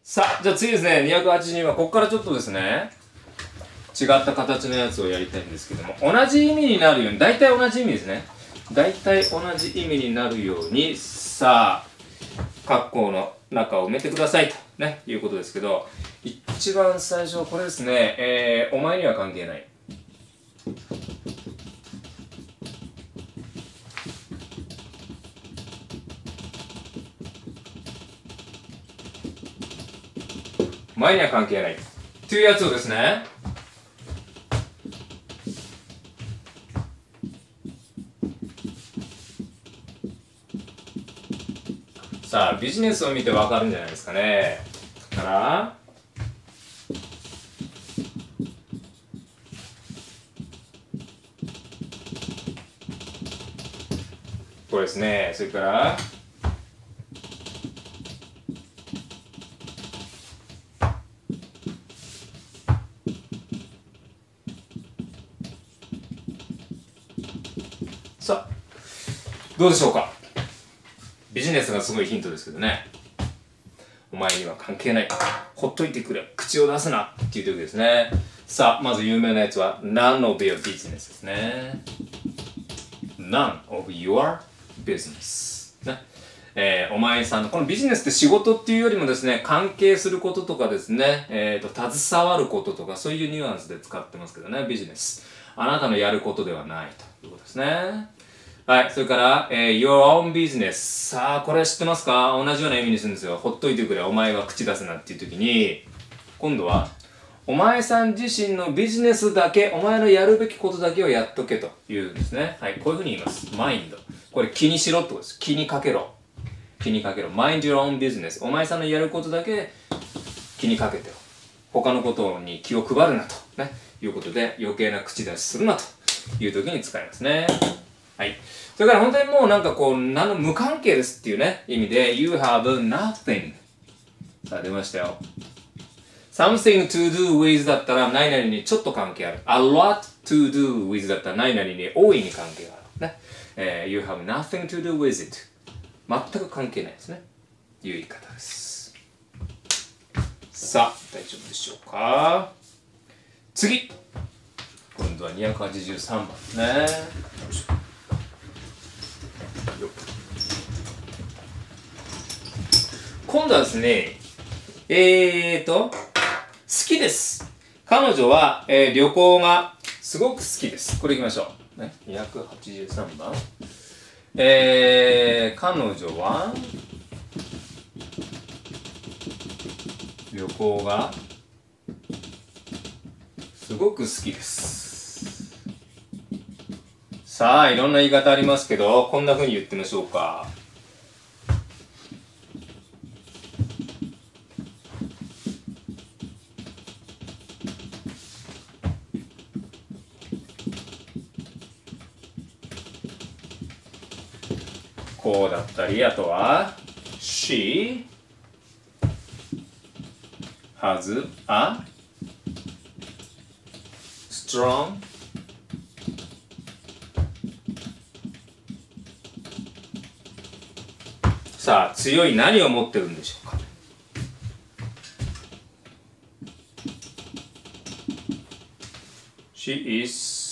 さあ、じゃあ次ですね、282は、ここからちょっとですね、違った形のやつをやりたいんですけども、同じ意味になるように、大体同じ意味ですね。大体同じ意味になるように、さあ、括弧の中を埋めてくださいと、ね、いうことですけど、一番最初はこれですね、お前には関係ない。お前には関係ない。というやつをですね、さあ、ビジネスを見てわかるんじゃないですかね。だから、これですね。それから、さあ、どうでしょうか。ビジネスがすごいヒントですけどね。お前には関係ない。ほっといてくれ。口を出すな。っていう時ですね。さあ、まず有名なやつは None of your business ですね。None of your business。ね。お前さんの、このビジネスって仕事っていうよりもですね、関係することとかですね、携わることとか、そういうニュアンスで使ってますけどね、ビジネス。あなたのやることではないということですね。はい。それから、your own business。さあ、これ知ってますか？同じような意味にするんですよ。ほっといてくれ。お前は口出すなっていう時に、今度は、お前さん自身のビジネスだけ、お前のやるべきことだけをやっとけというんですね。はい。こういうふうに言います。マインド。これ気にしろってことです。気にかけろ。気にかけろ。mind your own business。お前さんのやることだけ気にかけてろ。他のことに気を配るなと。ね。いうことで、余計な口出しするなという時に使いますね。はい。それから本当にもうなんかこう、無関係ですっていうね、意味で、you have nothing。さあ、出ましたよ。something to do with だったら、何々にちょっと関係ある。a lot to do with だったら、何々に大いに関係がある。ね。you have nothing to do with it。全く関係ないですね。いう言い方です。さあ、大丈夫でしょうか。次。今度は283番ですね。今度はですね、好きです。彼女は、旅行がすごく好きです。これいきましょう。ね、283番。彼女は旅行がすごく好きです。さあ、いろんな言い方ありますけど、こんな風に言ってみましょうか。こうだったり、あとは She has a strongさあ、強い何を持ってるんでしょうか。She is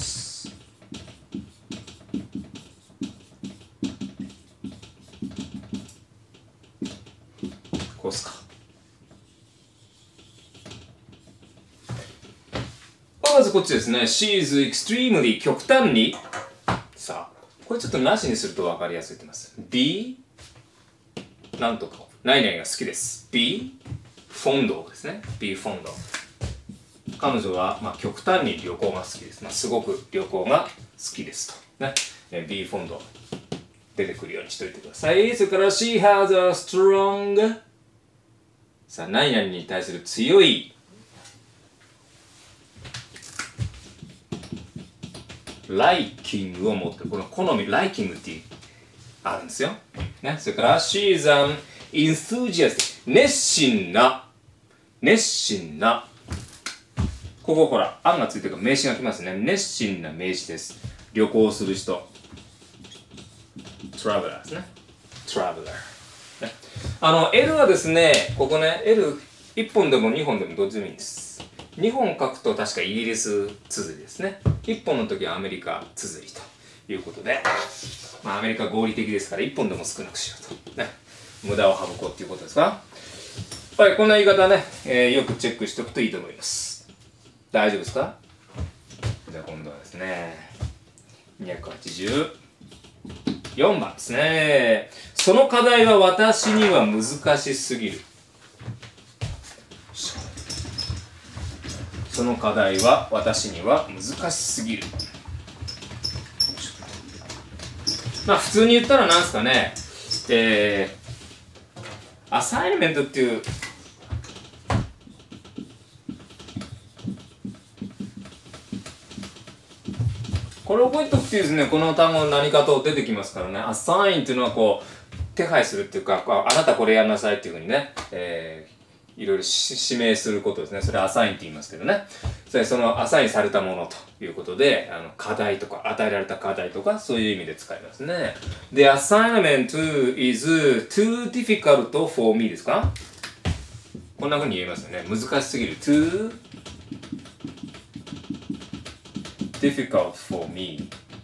こうすか。まずこっちですね。She is extremely 極端に。さあ、これちょっとなしにすると分かりやすいと思います。be なんとか。何々が好きです。be fond ですね。be fond。彼女は、極端に旅行が好きです。すごく旅行が好きですと。ね。be fond 出てくるようにしておいてください。それから she has a strong さあ、何々に対する強いライキングを持ってる。この好み、ライキングってあるんですよ。ね。それから、she is an enthusiast。熱心な。ここほら、案がついてるから名詞が来ますね。熱心な名詞です。旅行する人。traveler ですね。traveler。ね。 L はですね、ここね、L1 本でも2本でもどっちでもいいんです。2本書くと確かイギリス綴りですね。1本の時はアメリカ綴りということで、まあアメリカ合理的ですから1本でも少なくしようと。ね。無駄を省こうっていうことですか。はい、こんな言い方ね、よくチェックしておくといいと思います。大丈夫ですか？じゃあ今度はですね、284番ですね。その課題は私には難しすぎる。その課題は私には難しすぎる。まあ普通に言ったらなんですかね、アサインメントっていうこれ覚えておくとですね、この単語の何かと出てきますからね。アサインっていうのはこう手配するっていうか、あなたこれやんなさいっていうふうにね、いろいろ指名することですね。それアサインって言いますけどね。そのアサインされたものということで、課題とか、与えられた課題とか、そういう意味で使いますね。で、assignment is too difficult for me ですか？こんな風に言えますよね。難しすぎる。too difficult for me。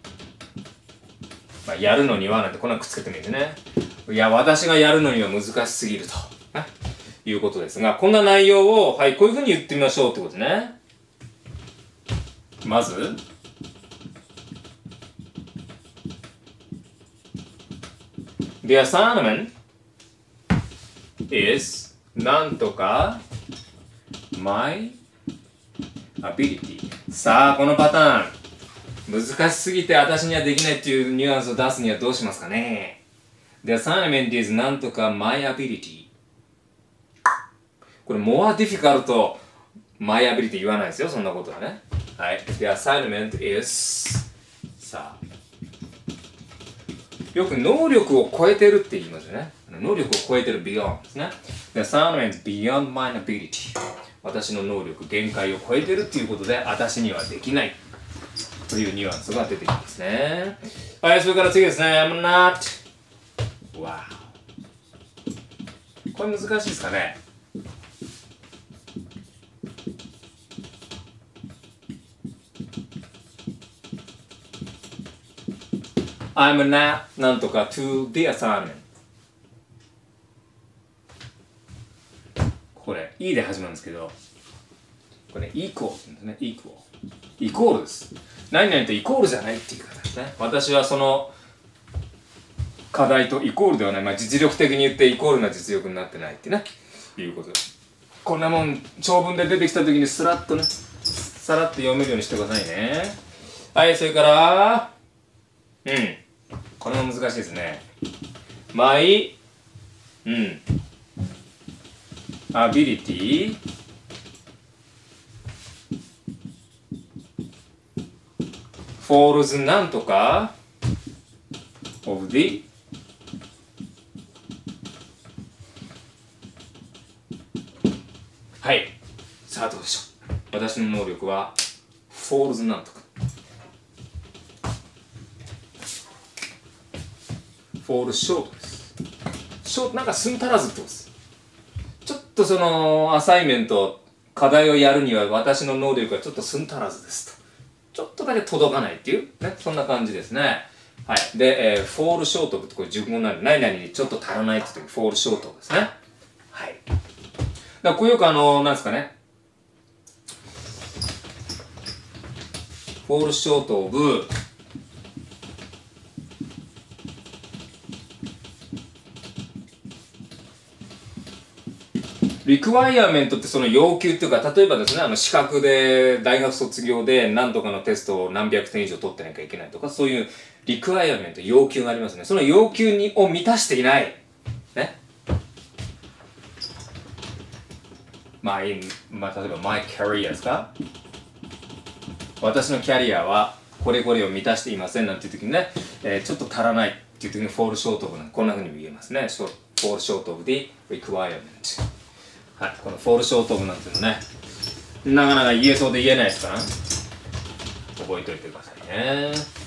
まあ、やるのにはなんてこんなくっつけてもいいんでね。いや、私がやるのには難しすぎると。いうことですが、こんな内容を、はい、こういうふうに言ってみましょうってことね。まず、The assignment is なんとか my ability。さあ、このパターン。難しすぎて私にはできないっていうニュアンスを出すにはどうしますかね。The assignment is なんとか my ability。これ、more difficult my ability 言わないですよ、そんなことはね。はい。The assignment is さあ。よく能力を超えてるって言いますよね。能力を超えてる beyond ですね。The assignment is beyond my ability。私の能力、限界を超えてるっていうことで、私にはできない。というニュアンスが出てきますね。はい、それから次ですね。I'm not. Wow。これ難しいですかね。I'm not なんとか to the assignment。これ、E で始まるんですけど、これ、equal って言うんですね。equal。イコールです。何々とイコールじゃないっていう方ですね。私はその課題とイコールではない。まあ実力的に言ってイコールな実力になってないってね。いうことです。こんなもん、長文で出てきた時にスラッとね、さらっと読めるようにしてくださいね。はい、それから、これも難しいですね。my, ability falls なんとか of the はい。さあどうでしょう。私の能力は falls なんとか fall short です。short なんか寸足らずってことです。ちょっとそのアサイメント課題をやるには私の能力がちょっと寸足らずですと。ちょっとだけ届かないっていうね、そんな感じですね。はい。で、fall short of ってこれ熟語になる。何々にちょっと足らないって時 fall short of ですね。はい。だからこれよくなんですかね。fall short ofリクワイアメントってその要求っていうか、例えばですね、資格で、大学卒業で何とかのテストを何百点以上取ってなきゃいけないとか、そういうリクワイアメント、要求がありますね。その要求を満たしていない。ね。まあ、例えば my career ですか？私のキャリアはこれこれを満たしていませんなんていう時にね、ちょっと足らないっていう時に fall short of こんな風にも言えますね。fall short of the requirement。はい、このフォールショートオブなんていうのね、なかなか言えそうで言えないですから、覚えておいてくださいね。